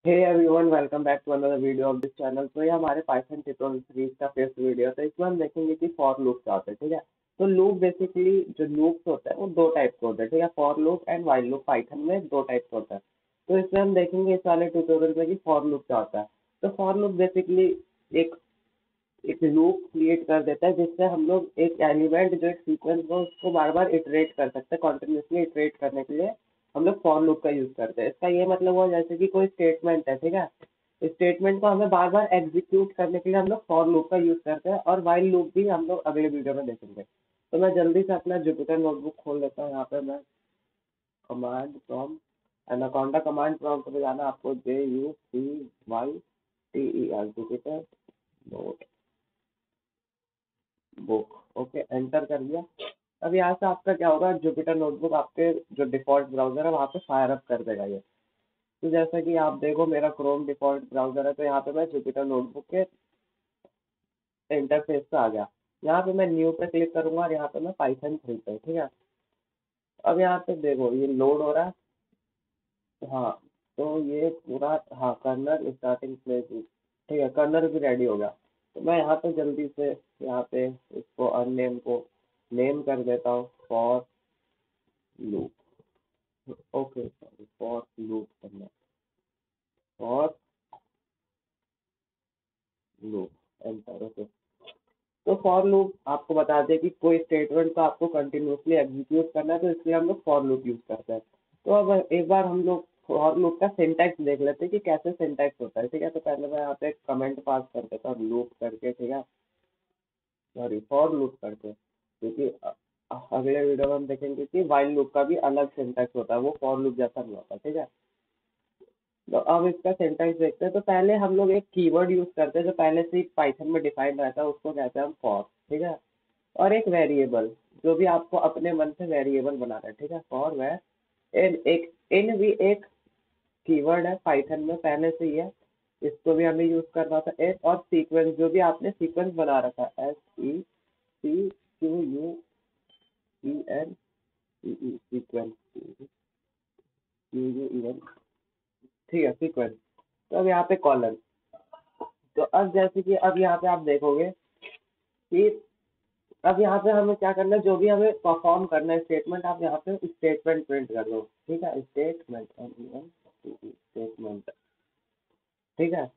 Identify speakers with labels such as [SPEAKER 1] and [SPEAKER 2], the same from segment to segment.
[SPEAKER 1] Hey everyone, welcome back to another video of this channel. तो ये हमारे Python tutorial series का first video है। तो इसमें हम देखेंगे कि फॉर लूप क्या होता है। ठीक है, तो लूप बेसिकली जो लूप्स होता है वो दो टाइप के होते हैं। ठीक है, for loop and while loop Python में दो टाइप के होता है। तो इसमें हम देखेंगे इस वाले ट्यूटोरियल में कि फॉर लूप क्या होता है। तो फॉर लूप बेसिकली एक एक लूप क्रिएट कर देता है जिससे हम लोग एक एलिमेंट जो एक सीक्वेंस हो उसको बार बार इटरेट कर सकते हैं। कॉन्टिन्यूसली इटरेट करने के लिए हम लोग फॉर लूप का यूज करते हैं। इसका ये मतलब हुआ जैसे कि कोई स्टेटमेंट है, ठीक है, स्टेटमेंट को हमें बार बार एग्जीक्यूट करने के लिए हम लोग फॉर लूप का यूज करते हैं। और वाइल लूप भी हम लोग अगले वीडियो में देखेंगे। तो मैं जल्दी से अपना जुपिटर नोटबुक खोल लेता हूँ। यहाँ पे मैं command prompt Anaconda command prompt में जाना आपको, JUPYTER Jupyter book. Okay, enter कर दिया। अब यहाँ से आपका क्या होगा, जुपिटर नोटबुक आपके जो डिफॉल्ट ब्राउजर है वहाँ पे फायर अप कर देगा ये। तो जैसा कि आप देखो मेरा क्रोम डिफॉल्ट ब्राउजर है, तो यहाँ पे मैं जुपिटर नोटबुक के इंटरफेस पे आ गया। यहाँ पे मैं न्यू पे क्लिक करूंगा और यहाँ पे मैं पाइथन खोलता हूँ। ठीक है, अब यहाँ पे देखो ये लोड हो रहा है। हाँ, तो ये पूरा, हाँ, कर्नल स्टार्टिंग प्लेस, ठीक है, कर्नल भी रेडी हो गया। तो मैं यहाँ पे जल्दी से यहाँ पे इसको अननेम को नेम कर देता हूँ, for loop. Okay, sorry, for loop करना, फॉर लूप, एंटर। ओके, तो फॉर लूप आपको बता दें कि कोई स्टेटमेंट को आपको कंटिन्यूसली एग्जीक्यूट करना है, तो इसलिए हम लोग फॉर लूप यूज करते हैं। तो अब एक बार हम लोग फॉर लूप का सिंटैक्स देख लेते हैं कि कैसे सिंटैक्स होता है। ठीक है, तो पहले मैं यहाँ पे एक कमेंट पास कर देता हूँ, लूप करके, ठीक है, सॉरी, फॉर लूप करके, क्योंकि अगले वीडियो में हम देखेंगे कि वाइल लूप का भी अलग सिंटैक्स होता है, वो फॉर लूप जैसा नहीं होता। ठीक है, तो अब इसका सिंटैक्स देखते हैं। तो पहले हम लोग एक कीवर्ड यूज करते हैं जो पहले से ही पाइथन में डिफाइंड रहता है, उसको कहते हैं हम फॉर। ठीक है, और एक वेरिएबल जो भी आपको अपने मन से वेरिएबल बनाना है। ठीक है, फॉर वर इन भी एक कीवर्ड है पाइथन में पहले से ही है, इसको भी हमें यूज करना था। एक और सीक्वेंस, जो भी आपने सीक्वेंस बना रखा है, SEQUENCE, सीक्वेंस, QUEN, ठीक है, सीक्वेंस। तो अब यहाँ पे कॉलन। तो अब जैसे कि अब यहाँ पे आप देखोगे कि अब यहाँ पे हमें क्या करना है, जो भी हमें परफॉर्म करना है स्टेटमेंट, आप यहाँ पे स्टेटमेंट प्रिंट कर दो। ठीक है, स्टेटमेंट, स्टेटमेंट, ठीक है,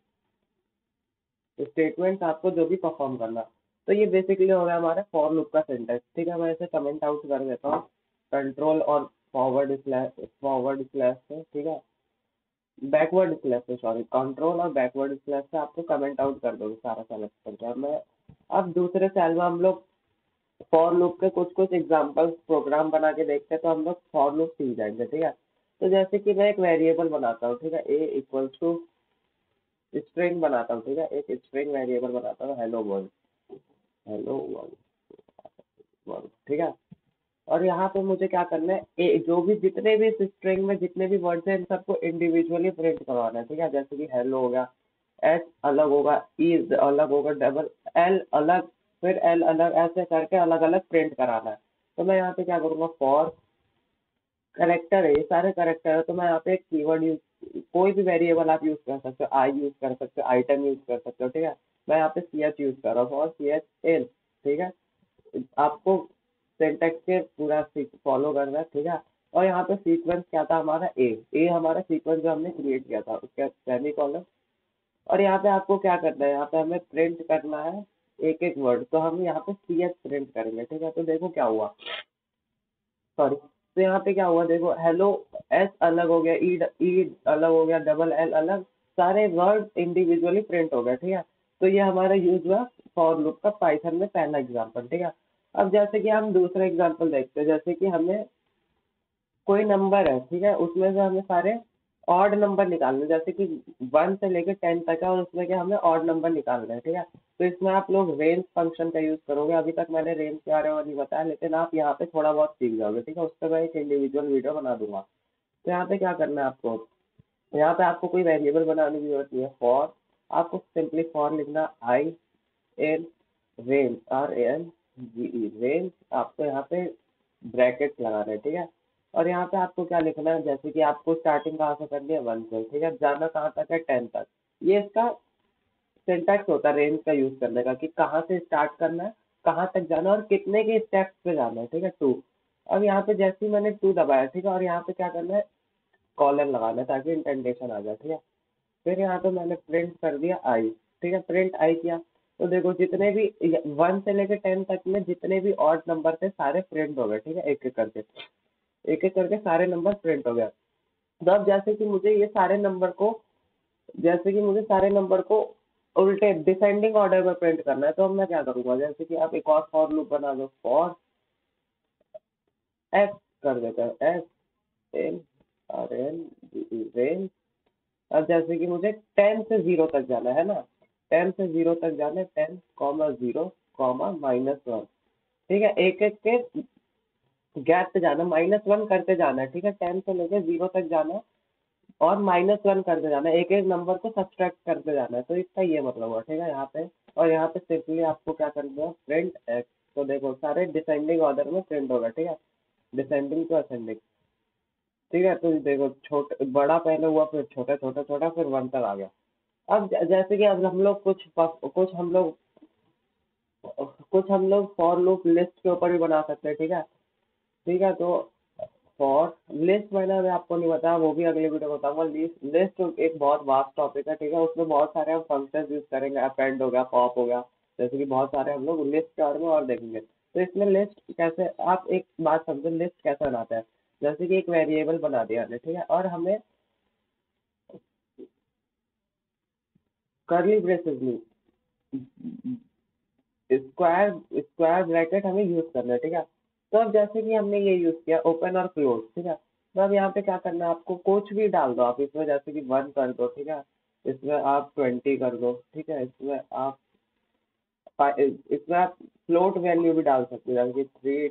[SPEAKER 1] स्टेटमेंट आपको जो भी परफॉर्म करना। तो ये बेसिकली हो गया हमारा फॉर लूप का सिंटैक्स। ठीक है, मैं इसे कमेंट आउट कर देता हूँ, कंट्रोल और फॉरवर्ड स्लैश से, ठीक है, बैकवर्ड स्लैश से, सॉरी, कंट्रोल और बैकवर्ड स्लैश से आपको कमेंट आउट कर दोगे सारा सेलेक्ट करके। और मैं अब दूसरे सेल में हम लोग फॉर लूप के कुछ कुछ एग्जांपल्स प्रोग्राम बना के देखते हैं, तो हम लोग फॉर लूप सीख जाएंगे। ठीक है, तो जैसे कि मैं एक वेरिएबल बनाता हूँ, ठीक है, ए इक्वल्स टू स्ट्रिंग बनाता हूँ। ठीक है, एक स्ट्रिंग वेरिएबल बनाता हूँ, हेलो वर्ल्ड, हेलो वर्ल्ड, ठीक है। और यहाँ पे मुझे क्या करना है, जो भी जितने भी स्ट्रिंग में जितने भी वर्ड्स हैं इन सबको इंडिविजुअली प्रिंट करवाना है। ठीक है, जैसे कि हेलो हो गया, एच अलग होगा, ई अलग होगा, डबल एल अलग, फिर एल अलग, ऐसे करके अलग अलग प्रिंट कराना है। तो मैं यहाँ पे क्या करूँगा, फॉर करेक्टर है, ये सारे करेक्टर है, तो मैं यहाँ पे एक कीवर्ड यूज, कोई भी वेरिएबल आप यूज कर सकते हो, आई यूज कर सकते हो, आइटम यूज कर सकते हो। ठीक है, मैं यहाँ पे सी एच यूज कर रहा हूँ, फॉर CHL। ठीक है, आपको सिंटैक्स के पूरा फॉलो करना है। ठीक है, और यहाँ पे सीक्वेंस क्या था हमारा, ए हमारा सीक्वेंस जो हमने क्रिएट किया था, उसका सेमी कॉलम। और यहाँ पे आपको क्या करना है, यहाँ पे हमें प्रिंट करना है एक एक वर्ड, तो हम यहाँ पे CH प्रिंट करेंगे। ठीक है, तो देखो क्या हुआ, सॉरी, तो यहाँ पे क्या हुआ, देखो हेलो, एस अलग हो गया, ई अलग हो गया, डबल एल अलग, सारे वर्ड इंडिविजुअली प्रिंट हो गए। ठीक है, तो ये हमारा यूज हुआ फॉर लूप का पाइथन में पहला एग्जांपल। ठीक है, अब जैसे कि हम दूसरा एग्जांपल देखते हैं, जैसे कि हमें कोई नंबर है, ठीक है, उसमें से हमें सारे ऑड नंबर निकालने हैं, जैसे कि 1 से लेकर 10 तक है और उसमें क्या हमें ऑड नंबर निकालना है। ठीक है, तो इसमें आप लोग रेंज फंक्शन का यूज करोगे। अभी तक मैंने रेंज के बारे में नहीं बताया, लेकिन आप यहाँ पे थोड़ा बहुत सीख जाओगे। ठीक है, उस पर मैं एक इंडिविजुअल वीडियो बना दूंगा। तो यहाँ पे क्या करना है आपको, यहाँ पे आपको कोई वेरिएबल बनाने की जरूरत नहीं है। फॉर, आपको सिंपली फॉर लिखना, i in range, RANGE range, आपको यहाँ पे ब्रैकेट लगाना है। ठीक है, और यहाँ पे आपको क्या लिखना है, जैसे कि आपको स्टार्टिंग कहाँ से करनी है 1 से, ठीक है, जाना कहाँ तक है 10 तक। ये इसका सिंटैक्स होता है रेंज का यूज करने का, कि कहाँ से स्टार्ट करना है, कहाँ तक जाना है और कितने के स्टेप्स पे जाना है, ठीक है 2। अब यहाँ पे जैसे ही मैंने 2 दबाया, ठीक है, और यहाँ पे क्या करना है, कॉलन लगाना है ताकि इंडेंटेशन आ जाए, ठीक है। फिर यहाँ पे मैंने प्रिंट कर दिया आई, ठीक है, प्रिंट आई किया। तो देखो जितने भी 1 से लेकर 10 तक में जितने भी ऑड नंबर थे सारे प्रिंट हो गए, ठीक है, एक एक करके सारे नंबर प्रिंट हो गए। तो अब जैसे कि मुझे सारे नंबर को उल्टे डिसेंडिंग ऑर्डर में प्रिंट करना है, तो अब मैं क्या करूंगा, जैसे कि आप एक और फॉर लूप बना दो, फॉर एक्स कर देते हैं, S N R N range. अब जैसे कि मुझे 10 से 0 तक जाना है ना, 10 से 0 तक जाना है, 10 कॉमा 0 कॉमा -1, ठीक है, एक एक के गैप पे जाना, -1 करते जाना है, ठीक है, 10 से लेके 0 तक जाना है और -1 करते जाना है, एक एक नंबर को सब्सट्रैक्ट करते जाना है। तो इसका ये मतलब हुआ, ठीक है, यहाँ पे। और यहाँ पे सिंपली आपको क्या करना है, प्रिंट एक्स। तो देखो सारे डिसेंडिंग ऑर्डर में प्रिंट होगा, ठीक है, डिसेंडिंग टू असेंडिंग, ठीक है। तो देखो छोटे बड़ा पहले हुआ, फिर छोटा छोटा छोटा, फिर 1 तक आ गया। अब जैसे कि अब हम लोग कुछ हम लोग फॉर लूप लिस्ट के ऊपर भी बना सकते हैं, ठीक है, ठीक है। तो फॉर लिस्ट मैंने अभी आपको नहीं बताया, वो भी अगले वीडियो में बताऊंगा। लिस्ट लिस्ट एक बहुत वास्ट टॉपिक है, ठीक है, उसमें बहुत सारे हम फंक्शंस यूज करेंगे, अपेंड हो गया, पॉप हो गया, जैसे कि बहुत सारे हम लोग लिस्ट के बारे में और देखेंगे। तो इसमें लिस्ट कैसे, आप एक बात समझो, लिस्ट कैसे बनाते हैं। जैसे कि एक वेरिएबल बना दिया हमने, ठीक है, और हमें करली ब्रेसेस में स्क्वायर स्क्वायर ब्रैकेट हमें यूज करना है, ठीक है। तो अब जैसे कि हमने ये यूज किया ओपन और क्लोज, ठीक है। तो अब यहाँ पे क्या करना है, आपको कुछ भी डाल दो आप इसमें, जैसे कि 1 कर दो, ठीक है, इसमें आप 20 कर दो, ठीक है, इसमें आप फ्लोट वैल्यू भी डाल सकते हो, जैसे कि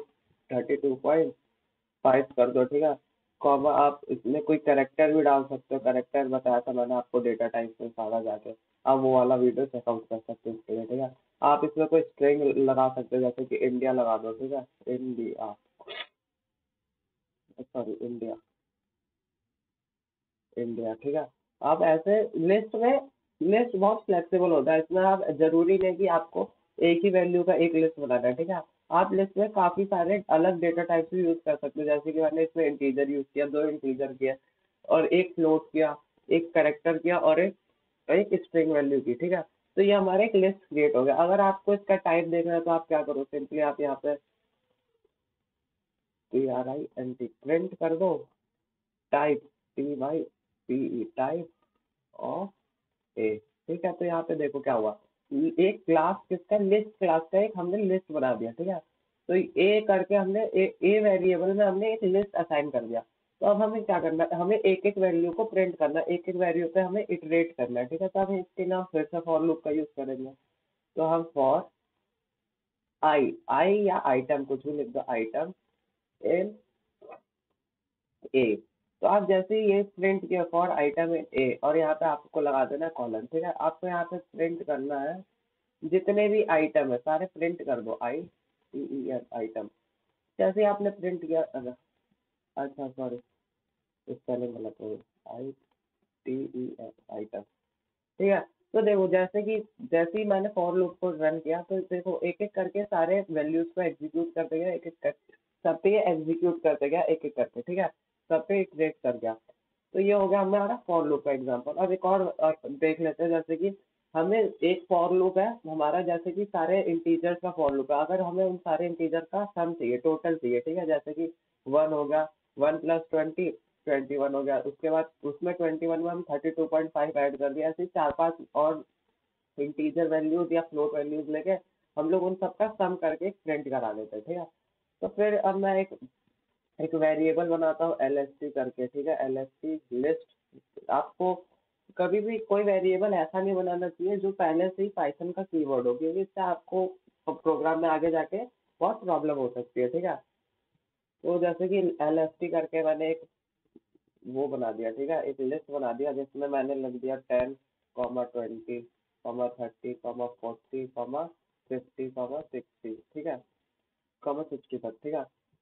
[SPEAKER 1] 332.5 कर दो, ठीक है। कॉमा आप इसमें कोई कैरेक्टर भी डाल सकते हो, कैरेक्टर बताया था मैंने आपको डेटा टाइप में सारा जाके, आप वो वाला वीडियो चेकआउट कर सकते हो इसके लिए, ठीक है। आप इसमें कोई स्ट्रिंग लगा सकते हो, जैसे कि इंडिया लगा दो, ठीक है, इंडिया, सॉरी इंडिया, इंडिया, ठीक है। आप ऐसे लिस्ट बहुत फ्लेक्सिबल होता है, इसमें आप जरूरी नहीं कि आपको एक ही वैल्यू का एक लिस्ट बनाना है, ठीक है। आप लिस्ट में काफी सारे अलग डेटा टाइप्स भी यूज कर सकते हो, जैसे कि मैंने इसमें इंटीजर यूज किया, 2 इंटीजर किया और एक फ्लोट किया, एक करेक्टर किया और एक एक स्ट्रिंग वैल्यू की, ठीक है। तो ये हमारा एक लिस्ट क्रिएट हो गया। अगर आपको इसका टाइप देखना है तो आप क्या करो, सिंपली आप यहाँ पे print प्रिंट कर दो, टाइप टाइप ऑफ ए, ठीक है। तो यहाँ पे देखो क्या हुआ, एक क्लास किसका, लिस्ट क्लास का एक हमने लिस्ट बना दिया, ठीक है। तो ए करके हमने ए वेरिएबल में हमने एक लिस्ट असाइन कर दिया। तो अब हमें क्या करना है, हमें एक एक वैल्यू को प्रिंट करना है, एक एक वैल्यू पे हमें इटरेट करना है, ठीक है। तो हम इसके नाम फिर से फॉर लूप का यूज करेंगे। तो हम फॉर आई आई या आइटम कुछ भी लिख दो, आइटम इन ए। तो आप जैसे ही ये प्रिंट किया फॉर आइटम इन ए, और यहाँ पे आपको लगा देना कॉलन, ठीक है। आपको यहाँ पे प्रिंट करना है जितने भी आइटम है सारे प्रिंट कर दो, I T E S item. जैसे ही आपने प्रिंट किया, अच्छा सॉरी स्पेलिंग गलत हो गई, I T E S item, ठीक है। तो देखो जैसे ही मैंने फॉर लूप को रन किया, तो देखो एक एक करके सारे वैल्यूज को एग्जीक्यूट करते गया, एक एक कर सब पे एग्जीक्यूट करते गया, एक एक करके, ठीक है, सब पे इटरेट कर गया। तो ये हो गया हमारा फॉर लूप का एग्जांपल। अब एक और देख लेते हैं, जैसे कि हमें एक फॉर लूप है हमारा, जैसे कि सारे इंटीजर्स का फॉर लूप है, अगर हमें उन सारे इंटीजर का सम चाहिए, टोटल चाहिए, ठीक है, जैसे कि 1 हो गया, 1 प्लस 20 21 हो गया, उसके बाद उसमें 21 में हम 32.5 ऐड कर दिया, ऐसे 4-5 और इंटीजर वैल्यूज या फ्लोट वैल्यूज लेके हम लोग उन सबका सम करके प्रिंट करा देते हैं, ठीक है। तो फिर अब मैं एक एक वेरिएबल बनाता हूँ एलएसटी करके, ठीक है, एलएसटी लिस्ट। आपको कभी भी कोई वेरिएबल ऐसा नहीं बनाना चाहिए जो पहले से ही पाइथन का कीवर्ड हो, क्योंकि इससे आपको प्रोग्राम में आगे जाके बहुत प्रॉब्लम हो सकती है, ठीक है। तो जैसे कि एलएसटी करके मैंने एक वो बना दिया, ठीक है, एक लिस्ट बना दिया जिसमें मैंने लिख दिया 10 20 30 40 50 60, ठीक है, 60 तक, ठीक है।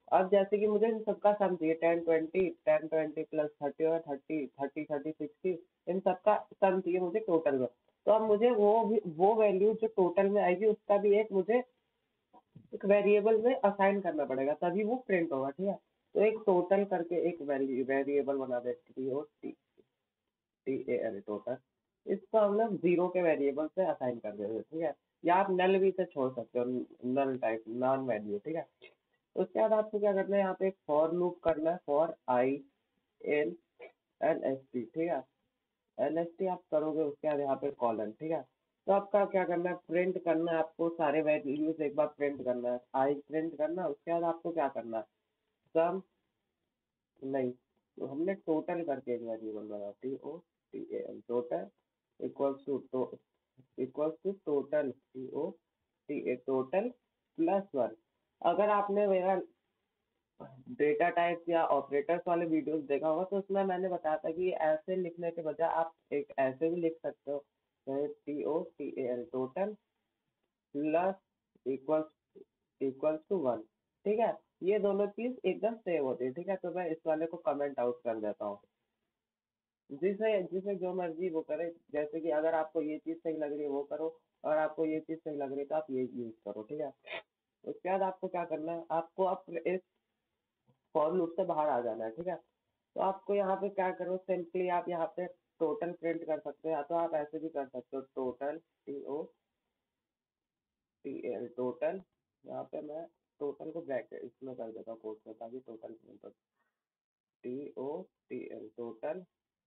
[SPEAKER 1] अब जैसे कि मुझे इन सबका सम चाहिए, 10 20 प्लस 30 और 30 30 30 60, इन सबका सम चाहिए मुझे टोटल में। तो अब मुझे वो वैल्यू जो टोटल में आएगी उसका भी एक मुझे एक वेरिएबल में असाइन करना पड़ेगा, तभी वो प्रिंट होगा, ठीक है। तो एक टोटल करके एक वैल्यू वेरिएबल बना देती हो, टी ए एल टोटल। इसको हम लोग जीरो के वेरिएबल से असाइन कर देते हैं, ठीक है। या आप नल भी से छोड़ सकते हो, नल टाइप नॉन वैल्यू, ठीक है। उसके बाद आपको क्या करना है, यहाँ पे एक फॉर लूप करना है, for I L L S T, ठीक है। एल एस टी आप करोगे, उसके बाद यहाँ पे कॉलन, ठीक है। तो आपका क्या करना है, प्रिंट करना है आपको, सारे वैल्यूज एक बार प्रिंट करना है, आई प्रिंट करना है। उसके बाद आपको क्या करना है, सम नहीं, तो हमने टोटल करके एक वेरिएबल बना, T O T A L total equals to total total plus one. अगर आपने मेरा डेटा टाइप या ऑपरेटर्स वाले वीडियोस देखा होगा तो उसमें मैंने बताया था कि ऐसे लिखने के बजाय आप एक ऐसे भी लिख सकते हो, T O T A L total plus equals equals to one, ठीक है। ये दोनों चीज एकदम सेम होती है, ठीक है। तो मैं इस वाले को कमेंट आउट कर देता हूँ, जिसे जिसे जो मर्जी वो करे। जैसे कि अगर आपको ये चीज सही लग रही है वो करो, और आपको ये चीज सही लग रही है तो आप ये यूज करो, ठीक है। उसके बाद आपको क्या करना है, आपको अब इस फॉर लूप से बाहर आ जाना है, ठीक है। तो आपको यहाँ पे क्या करो, सिंपली आप यहाँ पे टोटल प्रिंट कर सकते हो, या तो आप ऐसे भी कर सकते हो, total T O T L total. यहाँ पे मैं टोटल को ब्रैकेट इसमें कर देता हूँ कोट में, ताकि टोटल प्रिंट हो। T O T L total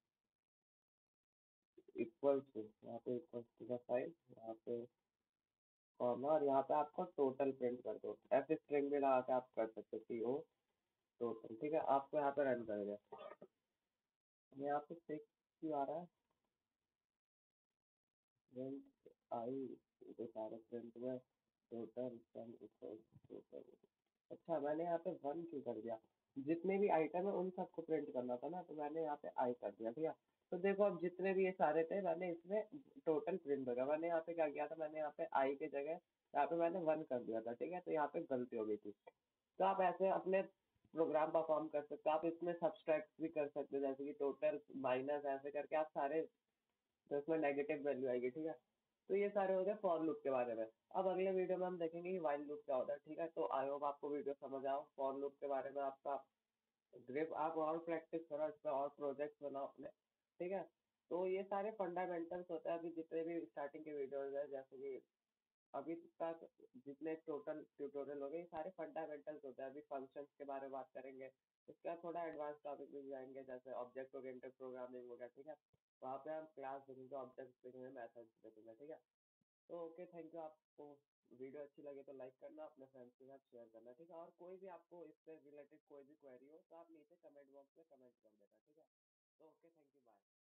[SPEAKER 1] equal to, यहाँ पे इक्वल टू का साइन, यहाँ पे कॉमा, और यहाँ पे आपको टोटल प्रिंट कर दो। ऐसे स्ट्रिंग भी लगा के आप कर सकते हो, टी ओ टोटल, ठीक है। आपको यहाँ पे रन कर दे, यहाँ पे सिक्स क्यों आ रहा है, प्रिंट आई, ये सारे प्रिंट में टोटल सम इक्वल टोटल। अच्छा, मैंने यहाँ पे वन क्यों कर दिया, जितने भी आइटम है उन सबको प्रिंट करना था ना, तो मैंने यहाँ पे आई कर दिया, ठीक है। तो देखो अब जितने भी ये सारे थे मैंने इसमें टोटल प्रिंट होगा, मैंने यहाँ पे क्या किया था, मैंने यहाँ पे आई की जगह यहाँ पे मैंने वन कर दिया था, ठीक है। तो यहाँ पे गलती हो गई थी। तो आप ऐसे अपने प्रोग्राम परफॉर्म कर सकते हो, आप इसमें सब्सट्रैक्ट भी कर सकते हो, जैसे कि टोटल माइनस ऐसे करके आप सारे, तो इसमें नेगेटिव वैल्यू आएगी, ठीक है। तो ये सारे हो गए फॉर लूप के बारे में। अब अगले वीडियो में हम देखेंगे कि व्हाइल लूप क्या होता है, ठीक है। तो आई होप आपको वीडियो समझ आओ, फॉर लूप के बारे में आपका ग्रिप आप और प्रैक्टिस करो, इस पर और प्रोजेक्ट्स बनाओ अपने, ठीक है। तो ये सारे फंडामेंटल्स होते हैं, अभी जितने भी स्टार्टिंग के वीडियोज है, जैसे कि अभी तक जितने टोटल ट्यूटोरियल हो गए, ये सारे फंडामेंटल्स होते हैं। अभी फंक्शंस के बारे में बात करेंगे, उसके बाद थोड़ा एडवांस टॉपिक में जाएंगे, जैसे ऑब्जेक्ट ओरिएंटेड प्रोग्रामिंग हो गया, ठीक है। वहाँ पे हम क्लास देखेंगे, ऑब्जेक्ट्स देखेंगे, मेथड्स देखेंगे, ठीक है। तो ओके, थैंक यू। आपको वीडियो अच्छी लगे तो लाइक करना, अपने फ्रेंड्स के साथ शेयर करना, ठीक है। और कोई भी आपको इससे रिलेटेड कोई भी क्वेरी हो तो आप नीचे कमेंट बॉक्स में कमेंट कर देना, ठीक है। तो ओके, थैंक यू, बाय।